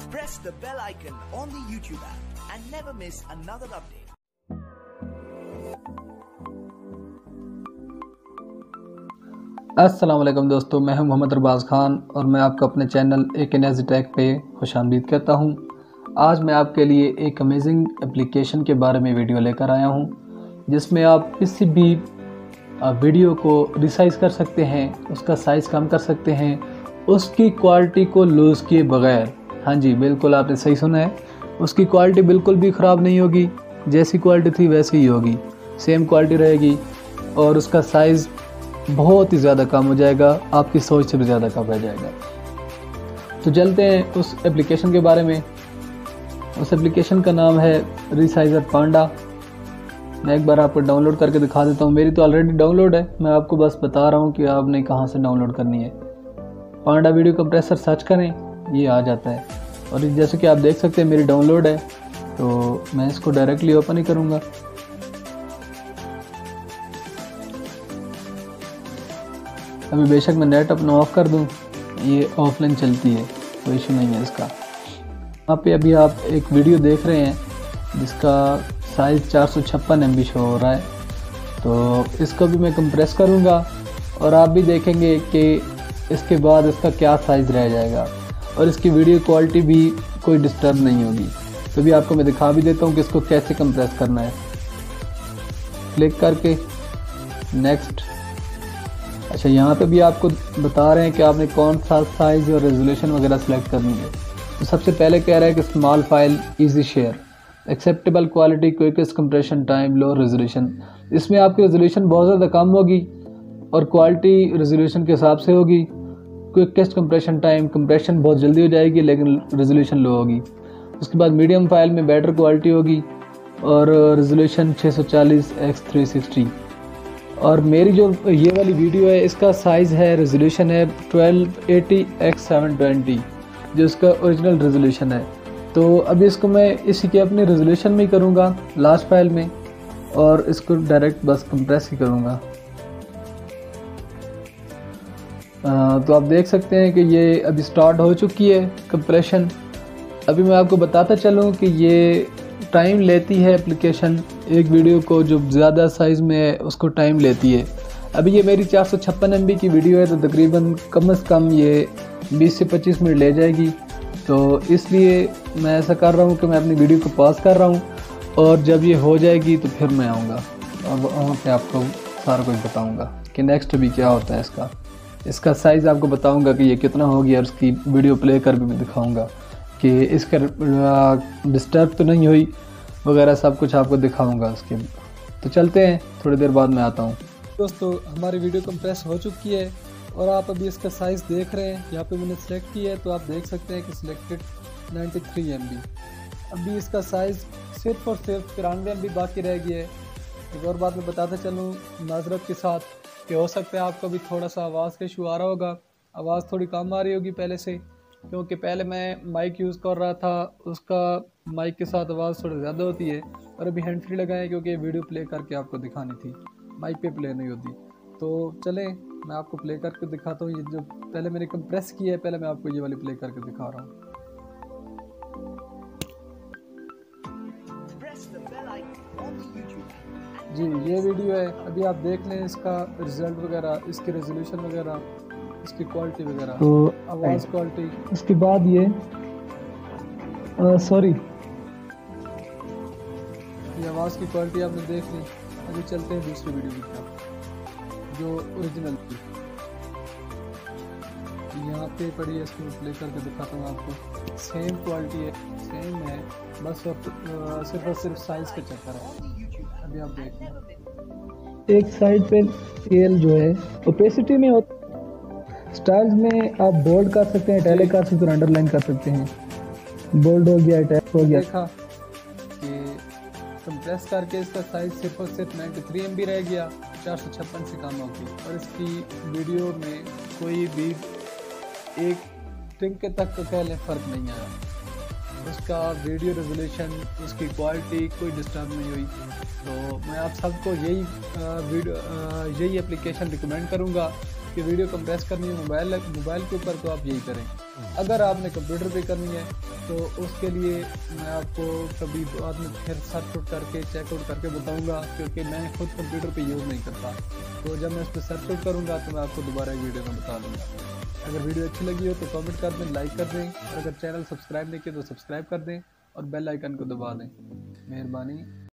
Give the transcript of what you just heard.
Press the bell icon on the YouTube app and never miss another update. अस्सलाम वालेकुम दोस्तों, मैं हूं मोहम्मद अरबाज खान और मैं आपको अपने चैनल एक एनर्जी टेक पे खुशामदीद कहता हूं। आज मैं आपके लिए एक अमेजिंग एप्लीकेशन के बारे में वीडियो लेकर आया हूं, जिसमें आप किसी भी वीडियो को रिसाइज़ कर सकते हैं, उसका साइज़ कम कर सकते हैं, उसकी क्वालिटी को लूज़ किए बगैर। हाँ जी, बिल्कुल आपने सही सुना है, उसकी क्वालिटी बिल्कुल भी ख़राब नहीं होगी, जैसी क्वालिटी थी वैसी ही होगी, सेम क्वालिटी रहेगी और उसका साइज़ बहुत ही ज़्यादा कम हो जाएगा, आपकी सोच से भी ज़्यादा कम रह जाएगा। तो चलते हैं उस एप्लीकेशन के बारे में। उस एप्लीकेशन का नाम है रिसाइज़र पांडा। मैं एक बार आपको डाउनलोड करके दिखा देता हूँ। मेरी तो ऑलरेडी डाउनलोड है, मैं आपको बस बता रहा हूँ कि आपने कहाँ से डाउनलोड करनी है। पांडा वीडियो कंप्रेसर सर्च करें, ये आ जाता है। और जैसे कि आप देख सकते हैं मेरी डाउनलोड है, तो मैं इसको डायरेक्टली ओपन ही करूँगा। अभी बेशक मैं नेट अपना ऑफ कर दूं, ये ऑफलाइन चलती है, कोई इशू नहीं है इसका। यहाँ पे अभी आप एक वीडियो देख रहे हैं जिसका साइज़ 456 MB शो हो रहा है। तो इसको भी मैं कंप्रेस करूँगा और आप भी देखेंगे कि इसके बाद इसका क्या साइज़ रह जाएगा और इसकी वीडियो क्वालिटी भी कोई डिस्टर्ब नहीं होगी। तो भी आपको मैं दिखा भी देता हूँ कि इसको कैसे कंप्रेस करना है। क्लिक करके नेक्स्ट। अच्छा, यहाँ पे भी आपको बता रहे हैं कि आपने कौन सा साइज़ और रेजोल्यूशन वगैरह सेलेक्ट करनी है। तो सबसे पहले कह रहा है कि small file, easy share, acceptable quality, quickest compression time, low resolution. इसमें आपकी रेजोल्यूशन बहुत ज़्यादा कम होगी और क्वालिटी रेजोल्यूशन के हिसाब से होगी। क्विकेस्ट कंप्रेशन टाइम, कंप्रेशन बहुत जल्दी हो जाएगी लेकिन रेजोल्यूशन लो होगी। उसके बाद मीडियम फाइल में बेटर क्वालिटी होगी और रेजोल्यूशन 640x360। और मेरी जो ये वाली वीडियो है इसका साइज़ है, रेजोल्यूशन है 1280x720, जो इसका ओरिजिनल रेजोल्यूशन है। तो अभी इसको मैं इसी के अपने रेजोल्यूशन में ही करूँगा लास्ट फाइल में, और इसको डायरेक्ट बस कंप्रेस ही करूँगा। तो आप देख सकते हैं कि ये अभी स्टार्ट हो चुकी है कंप्रेशन। अभी मैं आपको बताता चलूँ कि ये टाइम लेती है एप्लीकेशन, एक वीडियो को जो ज़्यादा साइज़ में है उसको टाइम लेती है। अभी ये मेरी 456 MB की वीडियो है, तो तकरीबन कम से कम ये 20 से 25 मिनट ले जाएगी। तो इसलिए मैं ऐसा कर रहा हूँ कि मैं अपनी वीडियो को पॉज कर रहा हूँ और जब ये हो जाएगी तो फिर मैं आऊँगा और वहाँ पे आपको सारा कुछ बताऊँगा कि नेक्स्ट भी क्या होता है। इसका साइज़ आपको बताऊँगा कि ये कितना हो गया और उसकी वीडियो प्ले कर भी दिखाऊँगा कि इसका डिस्टर्ब तो नहीं हुई वगैरह, सब कुछ आपको दिखाऊंगा उसके। तो चलते हैं, थोड़ी देर बाद मैं आता हूँ। दोस्तों, हमारी वीडियो कंप्रेस हो चुकी है और आप अभी इसका साइज़ देख रहे हैं। यहाँ पे मैंने सेलेक्ट किया है तो आप देख सकते हैं कि सिलेक्टेड 93 MB। अभी इसका साइज़ सिर्फ और सिर्फ 93 MB बाकी रह गया है। एक और बात मैं बताता चलूँ माजरत के साथ कि हो सकता है आपको भी थोड़ा सा आवाज़ का इशू आ रहा होगा, आवाज़ थोड़ी कम आ रही होगी पहले से, क्योंकि पहले मैं माइक यूज़ कर रहा था, उसका माइक के साथ आवाज़ थोड़ी ज़्यादा होती है। और अभी हैंड फ्री लगाएं क्योंकि वीडियो प्ले करके आपको दिखानी थी, माइक पे प्ले नहीं होती। तो चलें, मैं आपको प्ले करके दिखाता हूँ। ये जो पहले मैंने कंप्रेस किया है, पहले मैं आपको ये वाली प्ले करके दिखा रहा हूँ। जी, ये वीडियो है, अभी आप देख लें इसका रिज़ल्ट वगैरह, इसकी रेजोल्यूशन वगैरह, इसकी क्वालिटी वगैरह, तो आवाज़ क्वालिटी। उसके बाद ये सॉरी, ये आवाज़ की क्वालिटी आपने देख ली। अभी चलते हैं दूसरी वीडियो की तरफ जो ओरिजिनल थी। यहाँ पे पड़ी है, इसको प्ले करके दिखाता हूँ आपको। सेम क्वालिटी है, सेम है, बस सिर्फ और सिर्फ साइज़ का चक्कर है। अभी आप देख लें, एक साइड पे स्केल जो है ओपेसिटी में होता, स्टाइल्स में आप बोल्ड कर सकते हैं, इटैलिक कर सकते हैं, अंडरलाइन कर सकते हैं। बोल्ड हो गया, इटैलिक हो गया। देखा कि कंप्रेस करके इसका साइज़ सिर्फ और सिर्फ 93 MB रह गया, 456 से कम होगी। और इसकी वीडियो में कोई भी एक टिंके तक का कह लें फ़र्क नहीं आया। उसका वीडियो रेजोल्यूशन, उसकी क्वालिटी कोई डिस्टर्ब नहीं हुई। तो मैं आप सबको यही एप्लीकेशन रिकमेंड करूँगा कि वीडियो कंप्रेस करनी है मोबाइल के ऊपर तो आप यही करें। अगर आपने कंप्यूटर पे करनी है तो उसके लिए मैं आपको कभी बाद में फिर सर्च आउट करके चेकआउट करके बताऊंगा, क्योंकि मैं खुद कंप्यूटर पे यूज़ नहीं करता। तो जब मैं उस पर सर्च आउट करूँगा तो मैं आपको दोबारा वीडियो में बता दूँगा। अगर वीडियो अच्छी लगी हो तो कमेंट कर दें, लाइक कर दें, और अगर चैनल सब्सक्राइब नहीं किया तो सब्सक्राइब कर दें और बेल आइकन को दबा दें। मेहरबानी।